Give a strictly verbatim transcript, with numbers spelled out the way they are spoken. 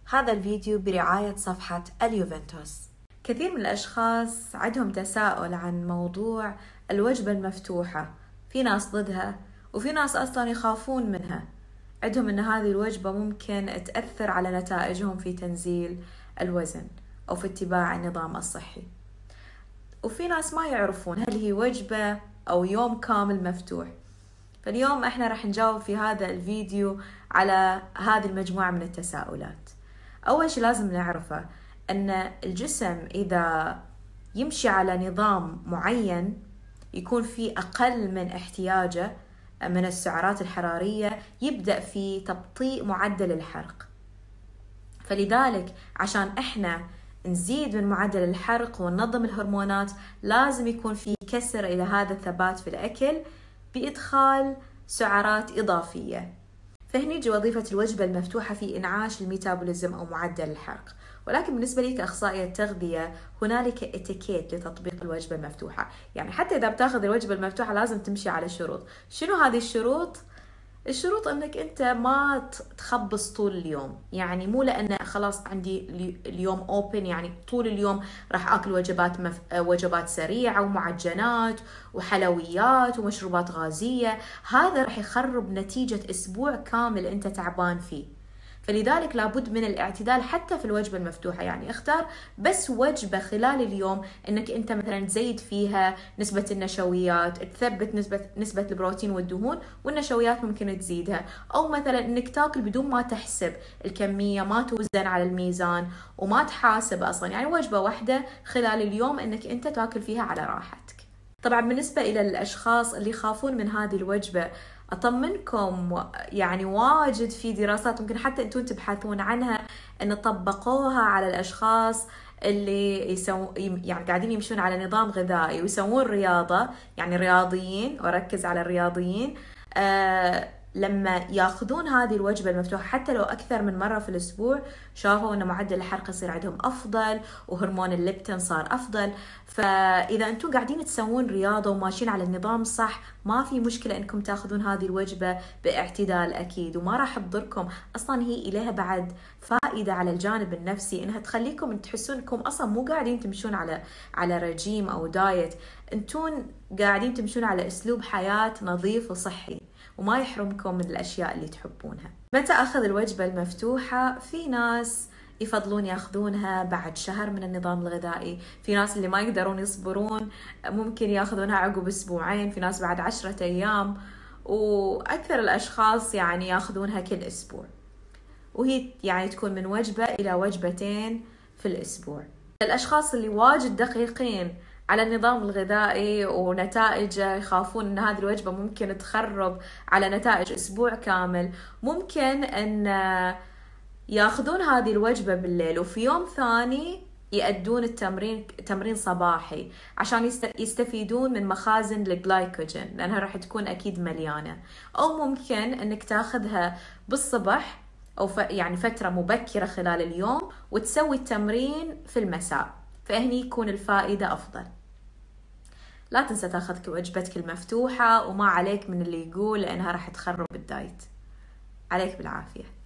هذا الفيديو برعاية صفحة اليوفنتوس. كثير من الأشخاص عندهم تساؤل عن موضوع الوجبة المفتوحة، في ناس ضدها وفي ناس أصلا يخافون منها، عندهم أن هذه الوجبة ممكن تأثر على نتائجهم في تنزيل الوزن أو في اتباع النظام الصحي، وفي ناس ما يعرفون هل هي وجبة أو يوم كامل مفتوح. فاليوم احنا راح نجاوب في هذا الفيديو على هذه المجموعة من التساؤلات. أول شيء لازم نعرفه أن الجسم إذا يمشي على نظام معين يكون فيه أقل من احتياجه من السعرات الحرارية، يبدأ في تبطيء معدل الحرق. فلذلك عشان احنا نزيد من معدل الحرق وننظم الهرمونات لازم يكون في كسر إلى هذا الثبات في الأكل بإدخال سعرات إضافية. فهني يجي وظيفة الوجبة المفتوحة في إنعاش الميتابوليزم أو معدل الحرق. ولكن بالنسبة لي كأخصائية تغذية هنالك اتيكيت لتطبيق الوجبة المفتوحة، يعني حتى إذا بتاخذ الوجبة المفتوحة لازم تمشي على شروط. شنو هذه الشروط؟ الشروط انك انت ما تخبص طول اليوم، يعني مو لان خلاص عندي اليوم اوبن يعني طول اليوم راح اكل وجبات مف... وجبات سريعه ومعجنات وحلويات ومشروبات غازيه، هذا راح يخرب نتيجه اسبوع كامل انت تعبان فيه. فلذلك لابد من الاعتدال حتى في الوجبة المفتوحة، يعني اختار بس وجبة خلال اليوم انك انت مثلا تزيد فيها نسبة النشويات، تثبت نسبة نسبة البروتين والدهون، والنشويات ممكن تزيدها، او مثلا انك تاكل بدون ما تحسب الكمية، ما توزن على الميزان وما تحاسب اصلا، يعني وجبة واحدة خلال اليوم انك انت تاكل فيها على راحتك. طبعا بالنسبة الى الاشخاص اللي يخافون من هذه الوجبة، أطمنكم يعني واجد في دراسات ممكن حتى أنتم تبحثون عنها أن طبقوها على الأشخاص اللي يسو يعني قاعدين يمشون على نظام غذائي ويسوون رياضة، يعني رياضيين، وركز على الرياضيين. آه لما ياخذون هذه الوجبة المفتوحة حتى لو أكثر من مرة في الأسبوع، شافوا أن معدل الحرق يصير عندهم أفضل وهرمون الليبتين صار أفضل. فإذا أنتم قاعدين تسوون رياضة وماشيين على النظام صح، ما في مشكلة أنكم تاخذون هذه الوجبة باعتدال أكيد، وما راح تضركم أصلا. هي إليها بعد فائدة على الجانب النفسي، إنها تخليكم تحسون أنكم أصلا مو قاعدين تمشون على على رجيم أو دايت، أنتم قاعدين تمشون على أسلوب حياة نظيف وصحي وما يحرمكم من الأشياء اللي تحبونها. متى أخذ الوجبة المفتوحة؟ في ناس يفضلون ياخذونها بعد شهر من النظام الغذائي، في ناس اللي ما يقدرون يصبرون ممكن ياخذونها عقب أسبوعين، في ناس بعد عشرة أيام، وأكثر الأشخاص يعني ياخذونها كل أسبوع، وهي يعني تكون من وجبة إلى وجبتين في الأسبوع. الأشخاص اللي واجد دقيقين على النظام الغذائي ونتائجه يخافون ان هذه الوجبة ممكن تخرب على نتائج اسبوع كامل، ممكن ان ياخذون هذه الوجبة بالليل وفي يوم ثاني يأدون التمرين تمرين صباحي عشان يستفيدون من مخازن الجلايكوجين لأنها راح تكون أكيد مليانة. أو ممكن أنك تاخذها بالصبح أو يعني فترة مبكرة خلال اليوم وتسوي التمرين في المساء، فهني يكون الفائدة أفضل. لا تنسى تاخذ وجبتك المفتوحة وما عليك من اللي يقول لأنها راح تخرب الدايت. عليك بالعافية.